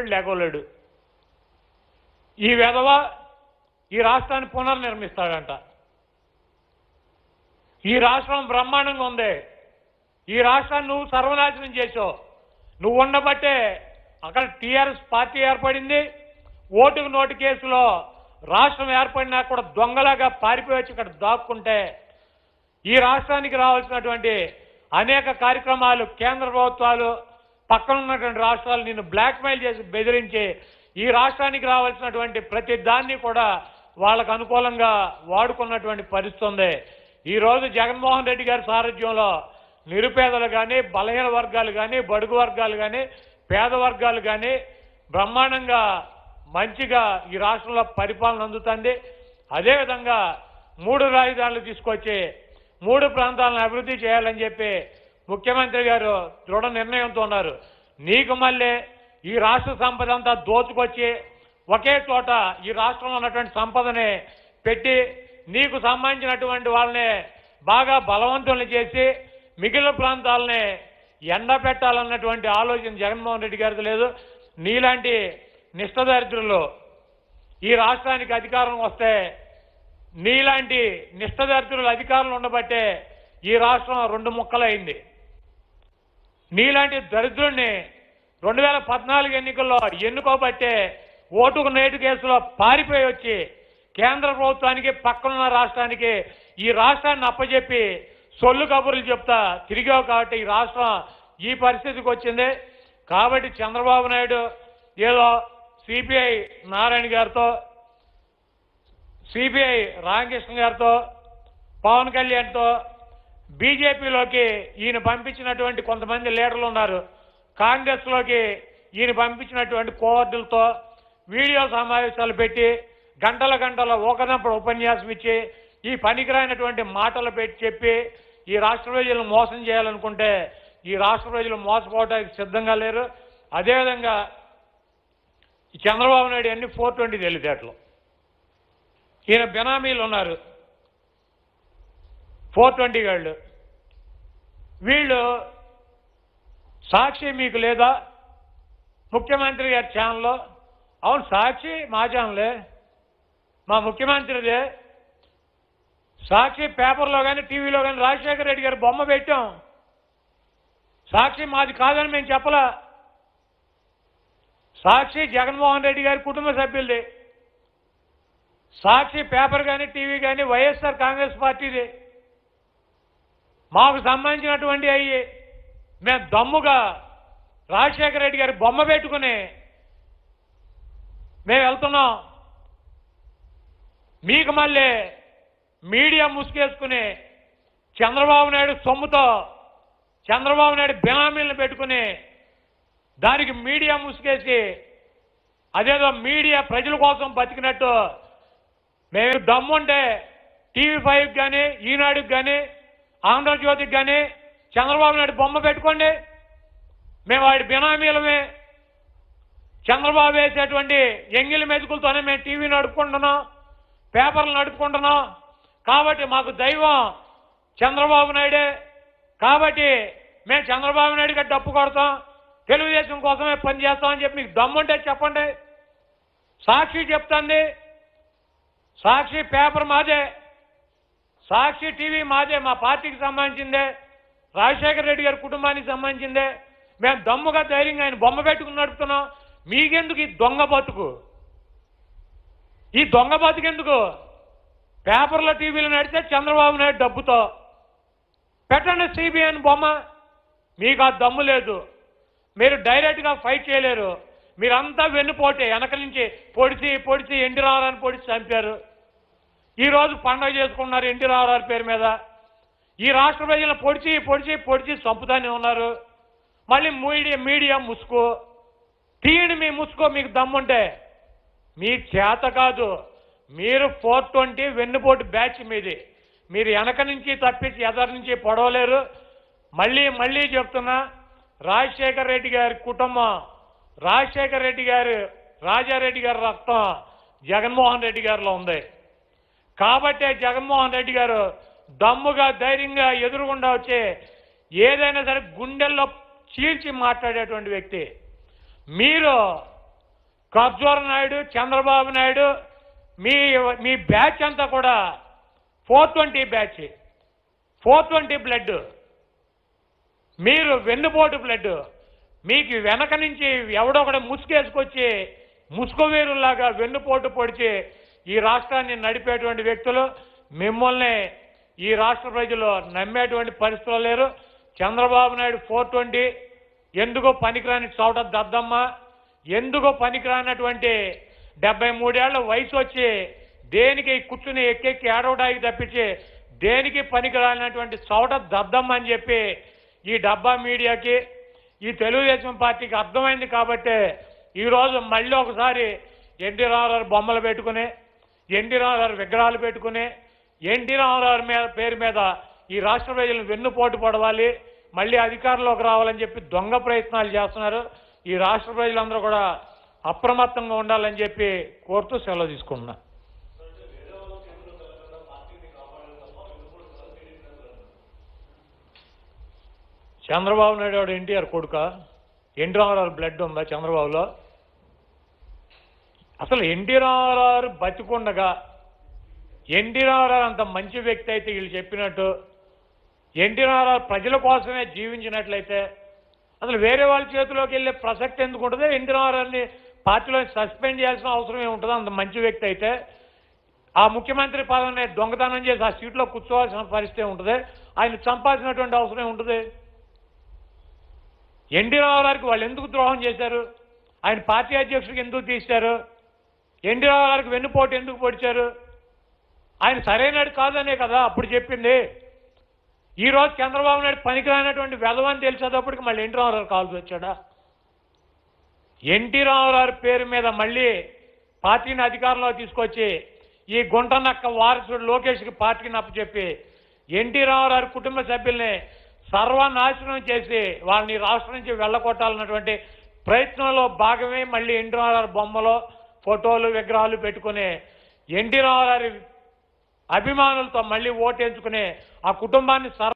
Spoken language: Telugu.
లేకోలేడు. ఈ వెధవ ఈ రాష్ట్రాన్ని పునర్నిర్మిస్తాడంట. ఈ రాష్ట్రం బ్రహ్మాండంగా ఉంది. ఈ రాష్ట్రాన్ని నువ్వు సర్వనాశనం చేసావు. నువ్వు ఉండబట్టే అక్కడ టీఆర్ఎస్ పార్టీ ఏర్పడింది. ఓటుకు నోటు కేసులో రాష్ట్రం ఏర్పడినా కూడా దొంగలాగా పారిపోయి వచ్చి ఇక్కడ దాక్కుంటే ఈ రాష్ట్రానికి రావాల్సినటువంటి అనేక కార్యక్రమాలు కేంద్ర ప్రభుత్వాలు పక్కన ఉన్నటువంటి రాష్ట్రాలు నిన్ను బ్లాక్మెయిల్ చేసి బెదిరించి ఈ రాష్ట్రానికి రావాల్సినటువంటి ప్రతి దాన్ని కూడా వాళ్ళకు అనుకూలంగా వాడుకున్నటువంటి పరిస్థితి ఉంది. ఈరోజు జగన్మోహన్ రెడ్డి గారి సారథ్యంలో నిరుపేదలు కానీ, బలహీన వర్గాలు కానీ, బడుగు వర్గాలు కానీ, పేద వర్గాలు కానీ బ్రహ్మాండంగా మంచిగా ఈ రాష్ట్రంలో పరిపాలన అందుతుంది. అదేవిధంగా 3 రాజధానులు తీసుకొచ్చి 3 ప్రాంతాలను అభివృద్ధి చేయాలని చెప్పి ముఖ్యమంత్రి గారు దృఢ నిర్ణయంతో ఉన్నారు. నీకు మళ్ళీ ఈ రాష్ట్ర సంపద అంతా దోచుకొచ్చి ఒకే చోట ఈ రాష్ట్రంలో ఉన్నటువంటి సంపదని పెట్టి నీకు సంబంధించినటువంటి వాళ్ళని బాగా బలవంతుల్ని చేసి మిగిలిన ప్రాంతాలని ఎండబెట్టాలన్నటువంటి ఆలోచన జగన్మోహన్ రెడ్డి గారిది లేదు. నీలాంటి నిష్ఠదరిద్రులు ఈ రాష్ట్రానికి అధికారం వస్తే, నీలాంటి నిష్ఠదరిద్రులు అధికారంలో ఉండబట్టే ఈ రాష్ట్రం 2 ముక్కలైంది. నీలాంటి దరిద్రుడిని 2014 ఎన్నికల్లో ఎన్నుకోబట్టే ఓటుకు నేటు కేసులో పారిపోయి వచ్చి కేంద్ర ప్రభుత్వానికి పక్కనున్న రాష్ట్రానికి ఈ రాష్ట్రాన్ని అప్పచెప్పి సొల్లు కబుర్లు చెప్తా తిరిగావు కాబట్టి ఈ రాష్ట్రం ఈ పరిస్థితికి వచ్చింది. కాబట్టి చంద్రబాబు నాయుడు ఏదో సిపిఐ నారాయణ గారితో, సిపిఐ రామకృష్ణ గారితో, పవన్ కళ్యాణ్తో, బీజేపీలోకి ఈయన పంపించినటువంటి కొంతమంది లీడర్లు ఉన్నారు, కాంగ్రెస్లోకి ఈయన పంపించినటువంటి కోవర్డులతో వీడియో సమావేశాలు పెట్టి గంటల ఒకనప్పుడు ఉపన్యాసం ఇచ్చి ఈ పనికిరానటువంటి మాటలు పెట్టి చెప్పి ఈ రాష్ట్ర ప్రజలను మోసం చేయాలనుకుంటే ఈ రాష్ట్ర ప్రజలు మోసపోవడానికి సిద్ధంగా లేరు. అదేవిధంగా ఈ చంద్రబాబు నాయుడు అన్ని 420 తెలివితేటలు. ఈయన బెనామీలు ఉన్నారు 420 వాళ్ళు. వీళ్ళు సాక్షి మీకు లేదా ముఖ్యమంత్రి గారి ఛానల్లో? అవును, సాక్షి మా ఛానలే, మా ముఖ్యమంత్రిదే. సాక్షి పేపర్లో కానీ టీవీలో కానీ రాజశేఖర రెడ్డి గారి బొమ్మ పెట్టాం. సాక్షి మాది కాదని మేము చెప్పలా. సాక్షి జగన్మోహన్ రెడ్డి గారి కుటుంబ సభ్యులది. సాక్షి పేపర్ కానీ టీవీ కానీ వైఎస్ఆర్ కాంగ్రెస్ పార్టీది. మాకు సంబంధించినటువంటి అయ్యి మేము దమ్ముగా రాజశేఖర రెడ్డి గారి బొమ్మ పెట్టుకుని మేము వెళ్తున్నాం. మీకు మళ్ళీ మీడియా ముసుగేసుకుని చంద్రబాబు నాయుడు సొమ్ముతో చంద్రబాబు నాయుడు బినామీలను పెట్టుకుని దానికి మీడియా ముసుగేసి అదేదో మీడియా ప్రజల కోసం బతికినట్టు మేము దమ్ముంటే TV5 కానీ ఈనాడుకి కానీ ఆంధ్రజ్యోతికి కానీ చంద్రబాబు నాయుడు బొమ్మ పెట్టుకోండి. మేము వాడి బినామీలమే. చంద్రబాబు వేసేటువంటి ఎంగిలి మెతుకులతోనే మేము టీవీ నడుపుకుంటున్నాం, పేపర్లు నడుపుకుంటున్నాం. కాబట్టి మాకు దైవం చంద్రబాబు నాయుడే. కాబట్టి మేము చంద్రబాబు నాయుడుగా డప్పు కొడతాం, తెలుగుదేశం కోసమే పనిచేస్తామని చెప్పి మీకు దమ్ముంటే చెప్పండి. సాక్షి చెప్తుంది, సాక్షి పేపర్ మాదే, సాక్షి టీవీ మాదే, మా పార్టీకి సంబంధించిందే, రాజశేఖర రెడ్డి గారి కుటుంబానికి సంబంధించిందే. మేము దమ్ముగా ధైర్యంగా ఆయన బొమ్మ పెట్టుకుని నడుపుతున్నాం. మీకెందుకు ఈ దొంగ బతుకు? ఈ దొంగ బతుకెందుకు? పేపర్లో టీవీలో నడితే చంద్రబాబు నాయుడు డబ్బుతో పెట్టండి సిబిఐ బొమ్మ. మీకు ఆ దమ్ము లేదు. మీరు డైరెక్ట్గా ఫైట్ చేయలేరు. మీరంతా వెన్నుపోటే వెనక నుంచి పొడిచి ఎన్టీ రామారావుని పొడిచి చంపారు. ఈరోజు పండుగ చేసుకున్నారు ఎన్టీ రామారావు పేరు మీద. ఈ రాష్ట్ర ప్రజలను పొడిచి చంపుతానే ఉన్నారు. మళ్ళీ మీడియా ముసుగు తీయండి. మీ ముసుకో మీకు దమ్ముంటే. మీ చేత కాదు. మీరు 420 వెన్నుపోటు బ్యాచ్ మీది. మీరు వెనక నుంచి తప్పించి ఎదరి నుంచి పొడవలేరు. మళ్ళీ చెప్తున్నా, రాజశేఖర రెడ్డి గారి కుటుంబం, రాజశేఖర రెడ్డి గారు, రాజారెడ్డి గారి రక్తం జగన్మోహన్ రెడ్డి గారిలో ఉంది. కాబట్టే జగన్మోహన్ రెడ్డి గారు దమ్ముగా ధైర్యంగా ఎదురుగుండా వచ్చి ఏదైనా సరే గుండెల్లో చీల్చి మాట్లాడేటువంటి వ్యక్తి. మీరు ఖర్జూర నాయుడు, చంద్రబాబు నాయుడు, మీ మీ బ్యాచ్ అంతా కూడా 420 బ్యాచ్, 420 బ్లడ్. మీరు వెన్నుపోటు బ్లడ్. మీకు వెనక నుంచి ఎవడో కూడా ముసుగేసుకొచ్చి ముసుగువేరులాగా వెన్నుపోటు పొడిచి ఈ రాష్ట్రాన్ని నడిపేటువంటి వ్యక్తులు. మిమ్మల్ని ఈ రాష్ట్ర ప్రజలు నమ్మేటువంటి పరిస్థితులు లేరు. చంద్రబాబు నాయుడు 420 ఎందుకో పనికిరాని చోట దద్దమ్మ, ఎందుకో పనికిరానటువంటి 73 ఏళ్ల వయసు వచ్చి దేనికి కూర్చుని ఎక్కెక్కి ఏడవడానికి తప్పించి దేనికి పనికిరానటువంటి చోట దద్దమ్మ అని చెప్పి ఈ డబ్బా మీడియాకి, ఈ తెలుగుదేశం పార్టీకి అర్థమైంది. కాబట్టి ఈరోజు మళ్ళీ ఒకసారి ఎన్టీ రామారావు బొమ్మలు పెట్టుకుని, ఎన్టీ రామారావు విగ్రహాలు పెట్టుకుని, ఎన్టీ రామారావు పేరు మీద ఈ రాష్ట్ర ప్రజలను వెన్నుపోటు పడవాలి, మళ్ళీ అధికారంలోకి రావాలని చెప్పి దొంగ ప్రయత్నాలు చేస్తున్నారు. ఈ రాష్ట్ర ప్రజలందరూ కూడా అప్రమత్తంగా ఉండాలని చెప్పి కోరుతూ సెలవు తీసుకుంటున్నా. చంద్రబాబు నాయుడు వాడు ఎన్టీఆర్ కొడుక? ఎన్టీ రామారావు బ్లడ్ ఉందా చంద్రబాబులో? అసలు ఎన్టీ రామారావు బతికుండగా ఎన్టీ రామారావు అంత మంచి వ్యక్తి అయితే వీళ్ళు చెప్పినట్టు ఎన్టీ రామారావు ప్రజల కోసమే జీవించినట్లయితే అసలు వేరే వాళ్ళ చేతిలోకి వెళ్ళే ప్రసక్తి ఎందుకు ఉంటుంది? ఎన్టీ రామారావుని పార్టీలో సస్పెండ్ చేయాల్సిన అవసరం ఏముంటుంది? అంత మంచి వ్యక్తి అయితే ఆ ముఖ్యమంత్రి పదవిని దొంగతనం చేసి ఆ సీట్లో కూర్చోవాల్సిన పరిస్థితి ఉంటుంది. ఆయన చంపాల్సినటువంటి అవసరం ఉంటుంది. ఎన్టీ రామారావుకి వాళ్ళు ఎందుకు ద్రోహం చేశారు? ఆయన పార్టీ అధ్యక్షుడికి ఎందుకు తీశారు? ఎన్టీ రామారావుకి వెన్నుపోటు ఎందుకు పొడిచారు? ఆయన సరైనడు కాదనే కదా అప్పుడు చెప్పింది. ఈరోజు చంద్రబాబు నాయుడు పనికిరానటువంటి వెధవని తెలిసేటప్పటికి మళ్ళీ ఎన్టీ రామారావు కావాల్సి వచ్చాడా? ఎన్టీ రామారావు పేరు మీద మళ్ళీ పార్టీని అధికారంలో తీసుకొచ్చి ఈ గుంటనక్క వారసుడు లోకేష్కి పార్టీని అప్పచెప్పి ఎన్టీ రామారావు కుటుంబ సభ్యుల్ని సర్వనాశనం చేసి వాళ్ళని రాష్ట్రం నుంచి వెళ్ళగొట్టాలన్నటువంటి ప్రయత్నంలో భాగమే మళ్ళీ ఎన్టీ రామారావు బొమ్మలో ఫోటోలు విగ్రహాలు పెట్టుకుని ఎన్టీ రామారావు అభిమానులతో మళ్ళీ ఓటేయించుకుని ఆ కుటుంబాన్ని